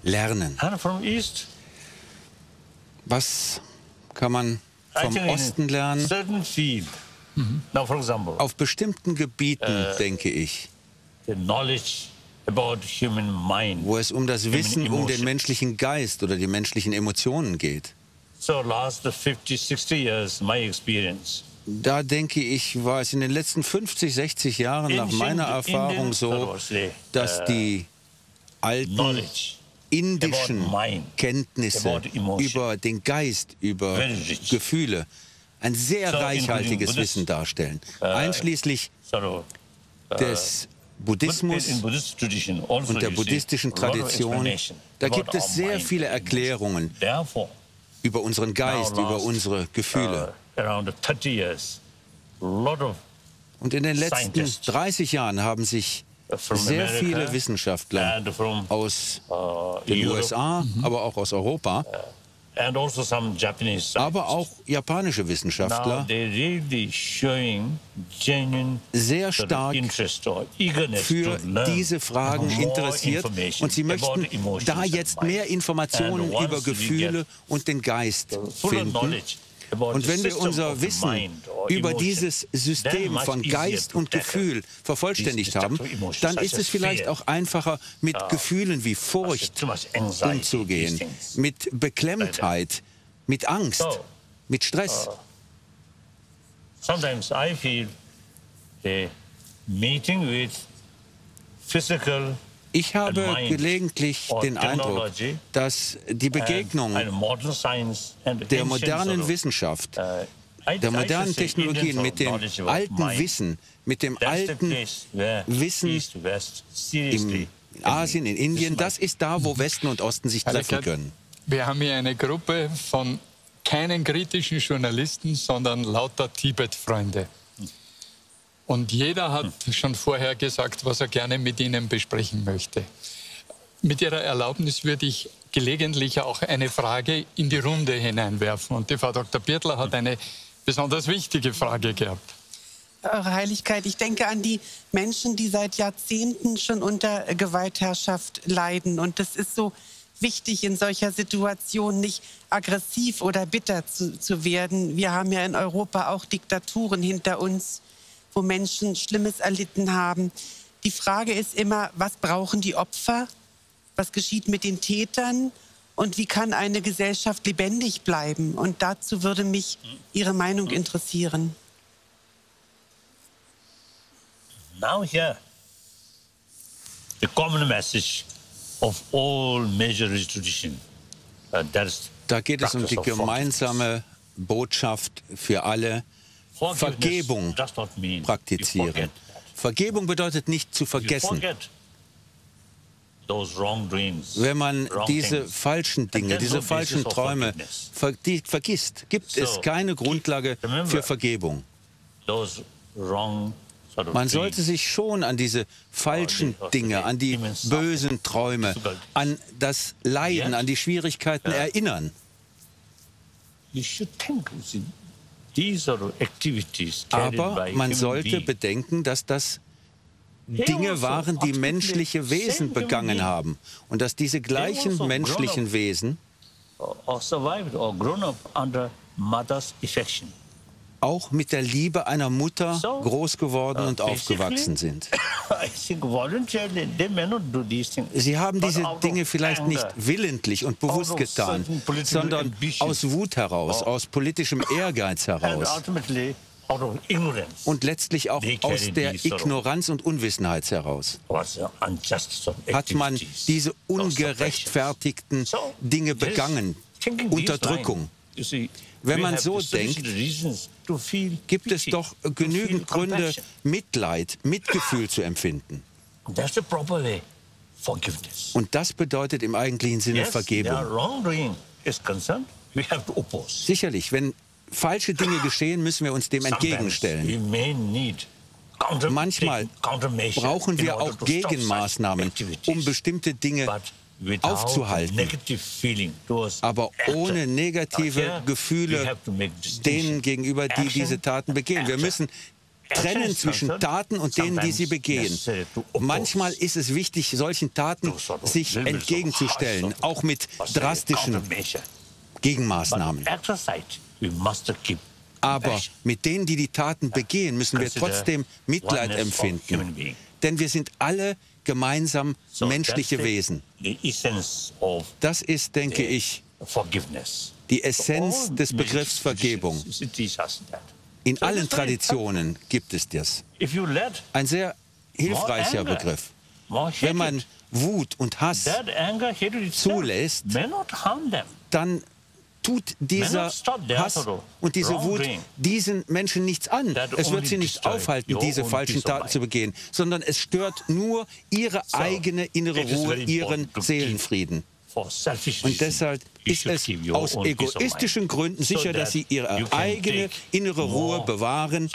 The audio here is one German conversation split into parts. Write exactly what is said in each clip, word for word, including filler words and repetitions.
lernen. And from East, Was kann man vom I think in Osten lernen? certain field. Mm-hmm. Now, for example, Auf bestimmten Gebieten, Äh, denke ich, the knowledge about human mind. wo es um das human Wissen um den emotion. menschlichen Geist oder die menschlichen Emotionen geht. So last fifty, sixty years, my experience. Da denke ich, war es in den letzten fünfzig, sechzig Jahren nach Ancient meiner Erfahrung Indian so, thoroughly, dass uh, die alten knowledge indischen about mind, Kenntnisse about emotion, über den Geist, über very rich. Gefühle, ein sehr So, reichhaltiges including Buddhist, Wissen darstellen, uh, einschließlich So, uh, des Buddhismus in Buddhist tradition also und der you see buddhistischen a lot of Tradition. explanation Da about gibt es our sehr mind viele and Erklärungen Therefore, über unseren Geist, now über last, unsere Gefühle. uh, around thirty years, a lot of Und in den letzten scientists dreißig Jahren haben sich from sehr America viele Wissenschaftler and from aus uh, den Europe U S A, aber auch aus Europa, and also some Japanese aber auch scientists. japanische Now Wissenschaftler they really showing genuine sehr sort of stark interest or eagerness für to learn diese Fragen more interessiert information und sie möchten about emotions da and jetzt mind. mehr Informationen And once über we Gefühle get und den Geist fuller finden. knowledge about Und the wenn wir system unser of the Wissen mind or über emotion, dieses then System much von easier Geist to und tackle Gefühl vervollständigt these haben, destructive emotions dann such ist es as vielleicht fear, auch einfacher, mit uh, Gefühlen wie Furcht too much anxiety, umzugehen, these things. mit Beklemmtheit, mit Angst, So, mit Stress. Sometimes I feel a meeting with physical Ich habe and mind gelegentlich or den Eindruck, technology dass die Begegnung and, and modern science and der ancient modernen sort of, Wissenschaft, uh, I- der I modernen should say Technologien Indian mit dem knowledge about alten mind. Wissen, mit dem That's the alten place where Wissen East to West seriously in Asien, in Indien, das ist da, wo Westen und Osten sich treffen können. Wir haben hier eine Gruppe von keinen kritischen Journalisten, sondern lauter Tibet-Freunde. Und jeder hat schon vorher gesagt, was er gerne mit Ihnen besprechen möchte. Mit Ihrer Erlaubnis würde ich gelegentlich auch eine Frage in die Runde hineinwerfen. Und die Frau Doktor Birtler hat eine besonders wichtige Frage gehabt. Eure Heiligkeit, ich denke an die Menschen, die seit Jahrzehnten schon unter Gewaltherrschaft leiden. Und es ist so wichtig, in solcher Situation nicht aggressiv oder bitter zu, zu werden. Wir haben ja in Europa auch Diktaturen hinter uns, wo Menschen Schlimmes erlitten haben. Die Frage ist immer, was brauchen die Opfer? Was geschieht mit den Tätern? Und wie kann eine Gesellschaft lebendig bleiben? Und dazu würde mich Ihre Meinung interessieren. Now here, the common message of all major traditions, uh, that is Da geht es um practice die of gemeinsame Botschaft für alle, forgiveness. Vergebung Forgiveness does not mean you praktizieren. forget. Vergebung bedeutet nicht zu You vergessen. forget those wrongdoings, Wenn man wrong diese things. falschen Dinge, And there's diese no falschen basis of Träume forgiveness. ver die vergisst, gibt es So, keine Grundlage remember, für Vergebung. Those wrong sort of Man dreams. sollte sich schon an diese falschen Oh, die- Dinge, an die immense bösen Träume, difficulties. an das Leiden, Yes. an die Schwierigkeiten Ja. erinnern. You should think, you see, these are activities carried Aber by man human sollte beings. bedenken, dass das They Dinge also waren, die ultimately menschliche Wesen same human begangen being. haben. Und dass diese gleichen also grown menschlichen up. Wesen or survived or grown up under mother's affection. auch mit der Liebe einer Mutter So, groß geworden uh, und aufgewachsen basically, sind. I think voluntarily they may not do these things. Sie haben but diese out of Dinge vielleicht anger, nicht willentlich und bewusst out of getan, certain political sondern ambition, aus Wut heraus, or- aus politischem Ehrgeiz and heraus ultimately out of ignorance. und letztlich auch They aus carry der these sort of- Ignoranz und Unwissenheit heraus. was uh, unjust sort of Hat man activities, diese those ungerechtfertigten suppressions. So, Dinge there is begangen, thinking these Unterdrückung. lines. You see, Wenn we man have so sufficient denkt, reasons to feel gibt es pity, doch to genügend feel Gründe, compassion. Mitleid, Mitgefühl zu empfinden. That's the proper way. Forgiveness. Und das bedeutet im eigentlichen Sinne Yes, there Vergebung. wrongdoing is concerned. We have to oppose. Sicherlich, wenn falsche Dinge geschehen, müssen wir uns dem Sometimes entgegenstellen. we may need counter- Manchmal countermeasure brauchen in wir order auch to stop such Gegenmaßnahmen, activities. um bestimmte Dinge But without aufzuhalten. negative feeling towards Aber actor. ohne negative Now here, we Gefühle have to make distinction. denen gegenüber, die Action, diese Taten begehen. Wir actor. müssen trennen zwischen Taten und denen, die sie begehen. Manchmal ist es wichtig, solchen Taten sich entgegenzustellen, auch mit drastischen Gegenmaßnahmen. Aber mit denen, die die Taten begehen, müssen wir trotzdem Mitleid empfinden. Denn wir sind alle gemeinsam menschliche Wesen. Das ist, denke ich, die Essenz des Begriffs Vergebung. In allen Traditionen gibt es das. Ein sehr hilfreicher Begriff. Wenn man Wut und Hass zulässt, dann tut dieser Hass und diese Wut diesen Menschen nichts an. Es wird sie nicht aufhalten, diese falschen Taten zu begehen, sondern es stört nur ihre eigene innere Ruhe, ihren Seelenfrieden. Und deshalb ist es aus egoistischen Gründen sicher, dass sie ihre eigene innere Ruhe bewahren,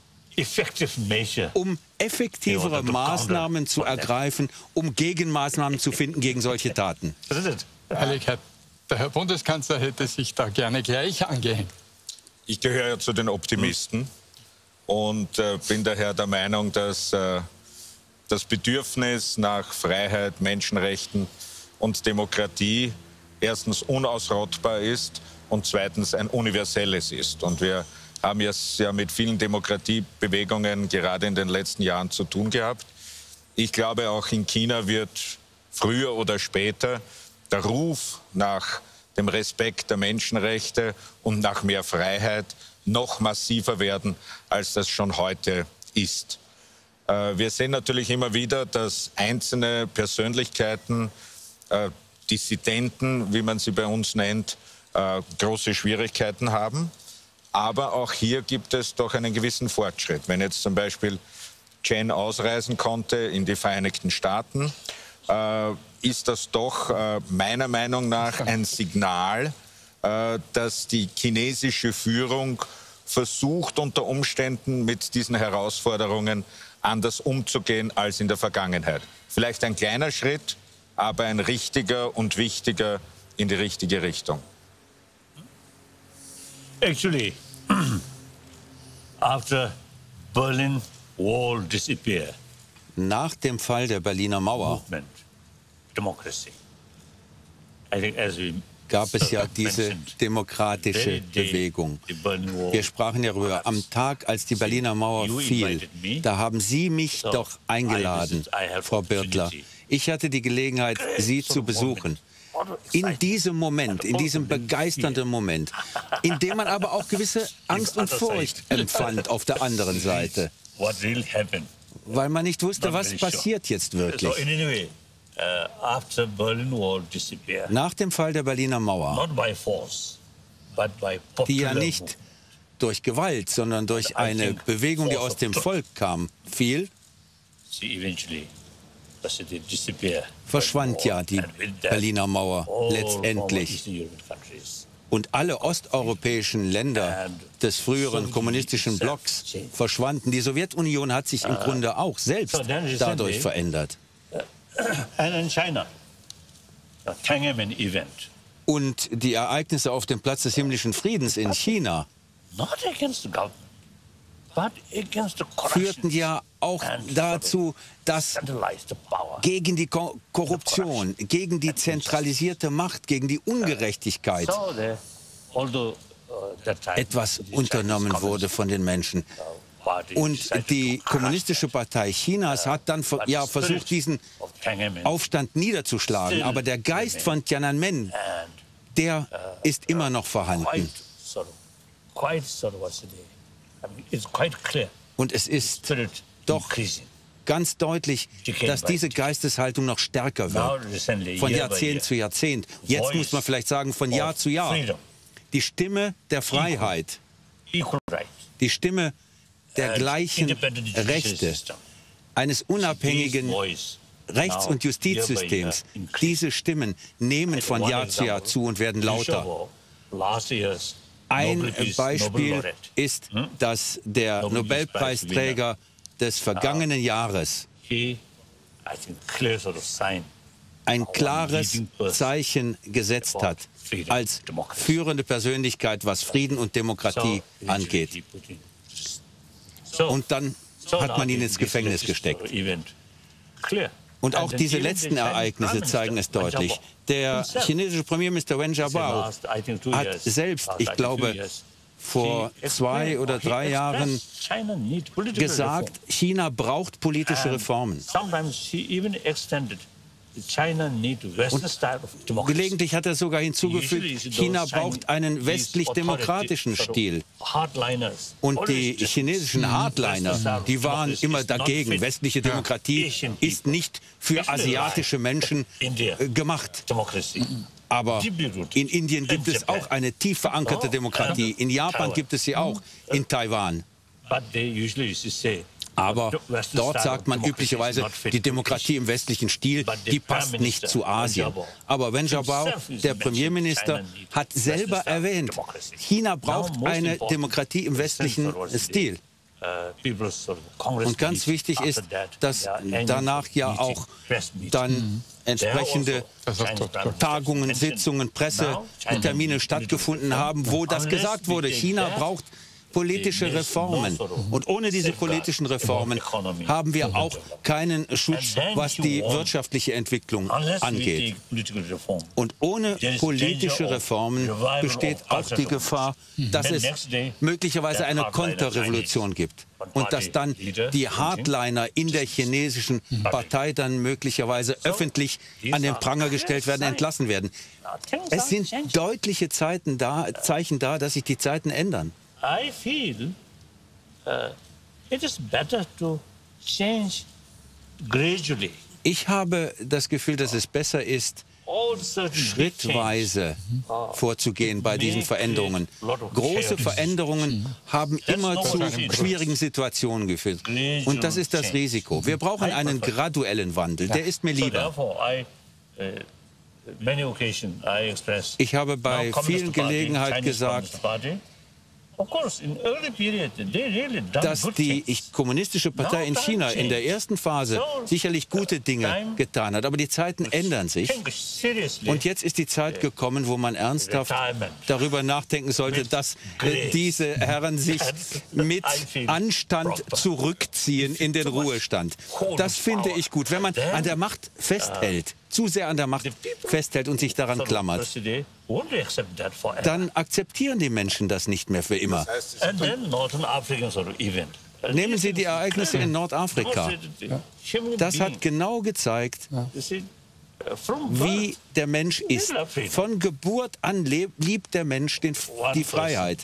um effektivere Maßnahmen zu ergreifen, um Gegenmaßnahmen zu finden gegen solche Taten. Ehrlichkeit, der Herr Bundeskanzler hätte sich da gerne gleich angehängt. Ich gehöre ja zu den Optimisten und äh, bin daher der Meinung, dass äh, das Bedürfnis nach Freiheit, Menschenrechten und Demokratie erstens unausrottbar ist und zweitens ein universelles ist. Und wir haben es ja mit vielen Demokratiebewegungen gerade in den letzten Jahren zu tun gehabt. Ich glaube, auch in China wird früher oder später der Ruf nach dem Respekt der Menschenrechte und nach mehr Freiheit noch massiver werden, als das schon heute ist. Wir sehen natürlich immer wieder, dass einzelne Persönlichkeiten, Äh, Dissidenten, wie man sie bei uns nennt, äh, große Schwierigkeiten haben. Aber auch hier gibt es doch einen gewissen Fortschritt. Wenn jetzt zum Beispiel Chen ausreisen konnte in die Vereinigten Staaten, äh, ist das doch äh, meiner Meinung nach ein Signal, äh, dass die chinesische Führung versucht, unter Umständen mit diesen Herausforderungen anders umzugehen als in der Vergangenheit. Vielleicht ein kleiner Schritt, aber ein richtiger und wichtiger in die richtige Richtung. Actually, after Berlin Wall disappeared, nach dem Fall der Berliner Mauer movement, democracy. I think as we gab es ja diese demokratische Bewegung. Wir sprachen ja darüber. Am Tag, als die Berliner Mauer fiel, da haben Sie mich doch eingeladen, Frau Birtler. Ich hatte die Gelegenheit, Sie zu besuchen. In diesem Moment, in diesem begeisternden Moment, in dem man aber auch gewisse Angst und Furcht empfand auf der anderen Seite, weil man nicht wusste, was passiert jetzt wirklich. Nach dem Fall der Berliner Mauer, die ja nicht durch Gewalt, sondern durch eine Bewegung, die aus dem Volk kam, fiel, verschwand ja die Berliner Mauer letztendlich. Und alle osteuropäischen Länder des früheren kommunistischen Blocks verschwanden. Die Sowjetunion hat sich im Grunde auch selbst dadurch verändert. Und die Ereignisse auf dem Platz des himmlischen Friedens in China führten ja auch dazu, dass gegen die Ko- Korruption, gegen die zentralisierte Macht, gegen die Ungerechtigkeit etwas unternommen wurde von den Menschen. Und die Kommunistische Partei Chinas hat dann ja versucht, diesen Aufstand niederzuschlagen. Aber der Geist von Tiananmen, der ist immer noch vorhanden. Und es ist doch ganz deutlich, dass diese Geisteshaltung noch stärker wird, von Jahrzehnt zu Jahrzehnt. Jetzt muss man vielleicht sagen, von Jahr zu Jahr. Die Stimme der Freiheit, die Stimme der gleichen Rechte, eines unabhängigen Rechts- und Justizsystems, diese Stimmen nehmen von Jahr zu Jahr zu und werden lauter. Ein Beispiel ist, dass der Nobelpreisträger des vergangenen Jahres ein klares Zeichen gesetzt hat als führende Persönlichkeit, was Frieden und Demokratie angeht. Und dann hat man ihn ins Gefängnis gesteckt. Und auch diese letzten Ereignisse zeigen es deutlich. Der chinesische Premierminister Wen Jiabao hat selbst, ich glaube, vor zwei oder drei Jahren gesagt, China braucht politische Reformen. Und gelegentlich hat er sogar hinzugefügt, China braucht einen westlich-demokratischen Stil. Und die chinesischen Hardliner, die waren immer dagegen. Westliche Demokratie ist nicht für asiatische Menschen äh, gemacht. Aber in Indien gibt es auch eine tief verankerte Demokratie. In Japan gibt es sie auch, in Taiwan. Aber dort sagt man üblicherweise, die Demokratie im westlichen Stil, die passt nicht zu Asien. Aber Wen Jiabao, der Premierminister, hat selber erwähnt, China braucht eine Demokratie im westlichen Stil. Und ganz wichtig ist, dass danach ja auch dann entsprechende Tagungen, Sitzungen, Pressetermine stattgefunden haben, wo das gesagt wurde, China braucht politische Reformen. Und ohne diese politischen Reformen haben wir auch keinen Schutz, was die wirtschaftliche Entwicklung angeht. Und ohne politische Reformen besteht auch die Gefahr, dass es möglicherweise eine Konterrevolution gibt. Und dass dann die Hardliner in der chinesischen Partei dann möglicherweise öffentlich an den Pranger gestellt werden, entlassen werden. Es sind deutliche Zeiten da, Zeichen da, dass sich die Zeiten ändern. I feel uh, it is better to change gradually. Ich habe das Gefühl, dass es besser ist, schrittweise vorzugehen bei diesen Veränderungen. Große Veränderungen haben immer zu schwierigen Situationen geführt. Und das ist das Risiko. Wir brauchen einen graduellen Wandel. Der ist mir lieber. Ich habe bei vielen Gelegenheiten gesagt, dass die kommunistische Partei in China in der ersten Phase sicherlich gute Dinge getan hat. Aber die Zeiten ändern sich. Und jetzt ist die Zeit gekommen, wo man ernsthaft darüber nachdenken sollte, dass äh, diese Herren sich mit Anstand zurückziehen in den Ruhestand. Das finde ich gut. Wenn man an der Macht festhält, zu sehr an der Macht festhält und sich daran klammert, dann akzeptieren die Menschen das nicht mehr für immer. Nehmen Sie die Ereignisse in Nordafrika. Das hat genau gezeigt, wie der Mensch ist. Von Geburt an liebt der Mensch den, die Freiheit.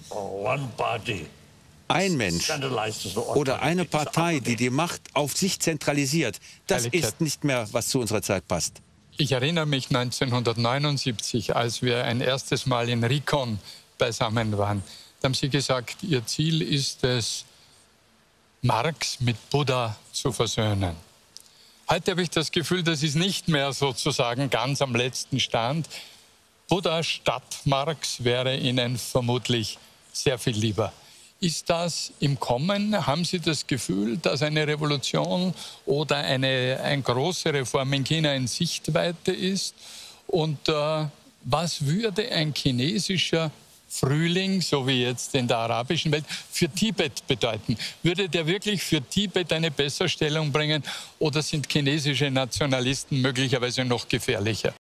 Ein Mensch oder eine Partei, die die Macht auf sich zentralisiert, das ist nicht mehr, was zu unserer Zeit passt. Ich erinnere mich neunzehnhundertneunundsiebzig, als wir ein erstes Mal in Rikon beisammen waren. Da haben Sie gesagt, Ihr Ziel ist es, Marx mit Buddha zu versöhnen. Heute habe ich das Gefühl, das ist nicht mehr sozusagen ganz am letzten Stand. Buddha statt Marx wäre Ihnen vermutlich sehr viel lieber. Ist das im Kommen? Haben Sie das Gefühl, dass eine Revolution oder eine, eine große Reform in China in Sichtweite ist? Und äh, was würde ein chinesischer Frühling, so wie jetzt in der arabischen Welt, für Tibet bedeuten? Würde der wirklich für Tibet eine Besserstellung bringen oder sind chinesische Nationalisten möglicherweise noch gefährlicher?